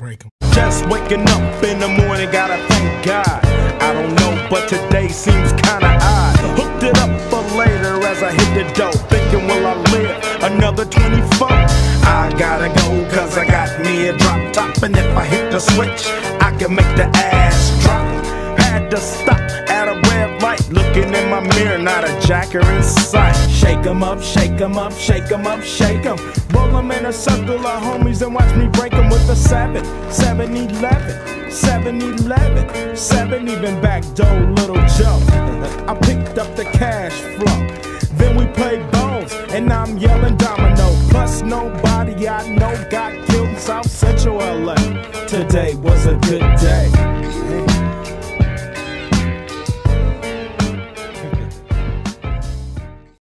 break 'em. Just waking up in the morning, gotta thank God. I don't know, but today seems kinda odd. Hooked it up for later as I hit the dough, thinking will I live another 24? I gotta go cause I got me a drop top, and if I hit the switch, I can make the ass drop. Had to stop at a red light, looking in my mirror, not a jacker in sight. Shake 'em up, shake 'em up, shake 'em up, shake 'em. Roll 'em in a circle of homies and watch me break 'em with a 7-11, 7-11, 7 even back door, little Joe. I picked up the cash flow, then we played bones, and I'm yelling domino. Plus nobody I know got killed in South Central LA. Today was a good day.